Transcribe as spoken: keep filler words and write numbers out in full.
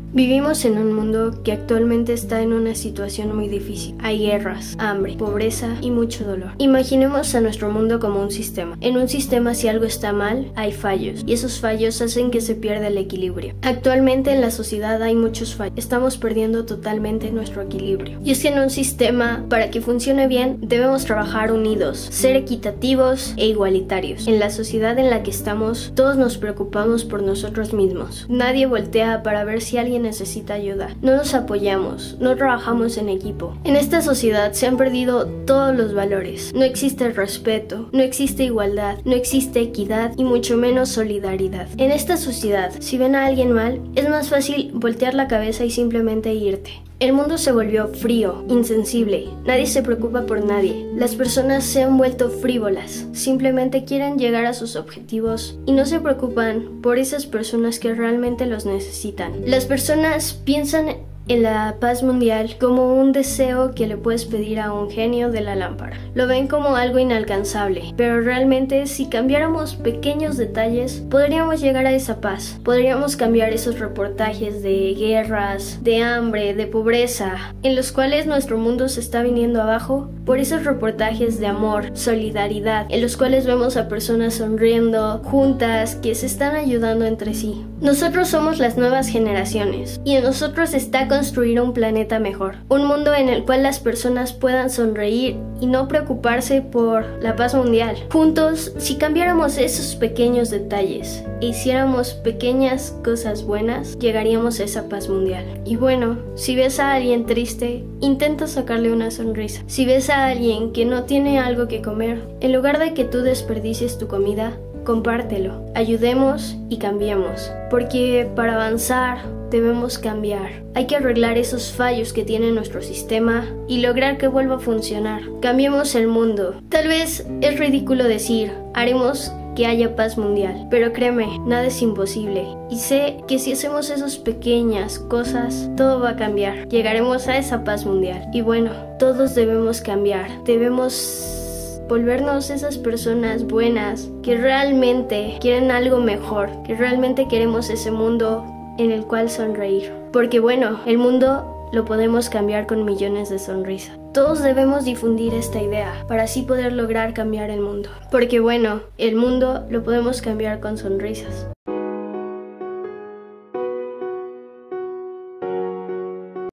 Vivimos en un mundo que actualmente está en una situación muy difícil. Hay guerras, hambre, pobreza y mucho dolor. Imaginemos a nuestro mundo como un sistema. En un sistema, si algo está mal, hay fallos, y esos fallos hacen que se pierda el equilibrio. Actualmente en la sociedad hay muchos fallos. Estamos perdiendo totalmente nuestro equilibrio. Y es que en un sistema, para que funcione bien, debemos trabajar unidos, ser equitativos e igualitarios. En la sociedad en la que estamos, todos nos preocupamos por nosotros mismos. Nadie voltea para ver si alguien necesita ayuda. No nos apoyamos, no trabajamos en equipo. En esta sociedad se han perdido todos los valores. No existe respeto, no existe igualdad, no existe equidad y mucho menos solidaridad. En esta sociedad, si ven a alguien mal, es más fácil voltear la cabeza y simplemente irte. El mundo se volvió frío, insensible, nadie se preocupa por nadie. Las personas se han vuelto frívolas, simplemente quieren llegar a sus objetivos y no se preocupan por esas personas que realmente los necesitan. Las personas piensan en la paz mundial como un deseo que le puedes pedir a un genio de la lámpara. Lo ven como algo inalcanzable, pero realmente si cambiáramos pequeños detalles, podríamos llegar a esa paz. Podríamos cambiar esos reportajes de guerras, de hambre, de pobreza, en los cuales nuestro mundo se está viniendo abajo, por esos reportajes de amor, solidaridad, en los cuales vemos a personas sonriendo, juntas, que se están ayudando entre sí. Nosotros somos las nuevas generaciones, y en nosotros está construir un planeta mejor, un mundo en el cual las personas puedan sonreír y no preocuparse por la paz mundial. Juntos, si cambiáramos esos pequeños detalles e hiciéramos pequeñas cosas buenas, llegaríamos a esa paz mundial. Y bueno, si ves a alguien triste, intenta sacarle una sonrisa. Si ves a alguien que no tiene algo que comer, en lugar de que tú desperdicies tu comida, compártelo. Ayudemos y cambiemos, porque para avanzar debemos cambiar. Hay que arreglar esos fallos que tiene nuestro sistema y lograr que vuelva a funcionar. Cambiemos el mundo. Tal vez es ridículo decir, haremos que haya paz mundial, pero créeme, nada es imposible. Y sé que si hacemos esas pequeñas cosas, todo va a cambiar. Llegaremos a esa paz mundial. Y bueno, todos debemos cambiar. Debemos volvernos esas personas buenas que realmente quieren algo mejor, que realmente queremos ese mundo en el cual sonreír. Porque bueno, el mundo lo podemos cambiar con millones de sonrisas. Todos debemos difundir esta idea para así poder lograr cambiar el mundo. Porque bueno, el mundo lo podemos cambiar con sonrisas.